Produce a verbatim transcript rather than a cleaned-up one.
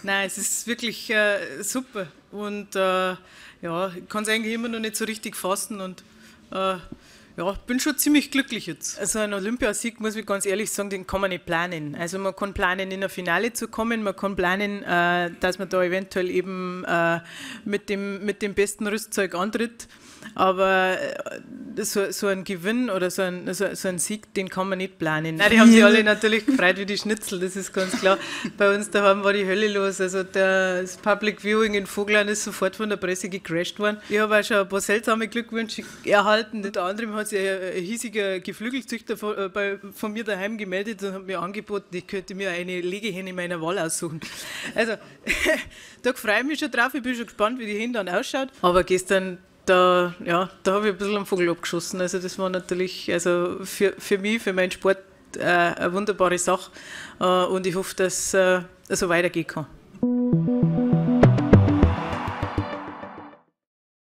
Nein, es ist wirklich äh, super und äh, ja, ich kann es eigentlich immer noch nicht so richtig fassen und äh, ja, bin schon ziemlich glücklich jetzt. Also ein Olympiasieg, muss ich ganz ehrlich sagen, den kann man nicht planen. Also man kann planen, in ein Finale zu kommen, man kann planen, äh, dass man da eventuell eben äh, mit, dem, mit dem besten Rüstzeug antritt. Aber äh, so, so ein Gewinn oder so ein, so, so ein Sieg, den kann man nicht planen. Nein, die haben sich alle natürlich gefreut wie die Schnitzel, das ist ganz klar. Bei uns daheim war die Hölle los. Also der, das Public Viewing in Vogtland ist sofort von der Presse gecrashed worden. Ich habe auch schon ein paar seltsame Glückwünsche erhalten. Unter anderem hat sich ein hiesiger Geflügelzüchter von, äh, bei, von mir daheim gemeldet und hat mir angeboten, ich könnte mir eine Legehenne in meiner Wahl aussuchen. Also da freue ich mich schon drauf, ich bin schon gespannt, wie die Henne dann ausschaut. Aber gestern Da, ja, da habe ich ein bisschen am Vogel abgeschossen. Also das war natürlich also für, für mich, für meinen Sport äh, eine wunderbare Sache. Äh, und ich hoffe, dass es äh, so weitergehen kann.